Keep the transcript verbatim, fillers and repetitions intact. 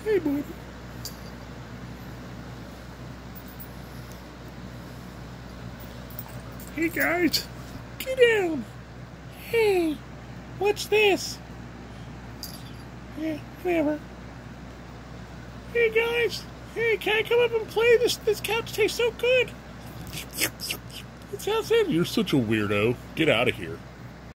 Hey, boy. Hey, guys. Get down. Hey, what's this? Yeah, whatever. Hey, guys. Hey, can I come up and play? This this couch tastes so good. It sounds good. You're such a weirdo. Get out of here.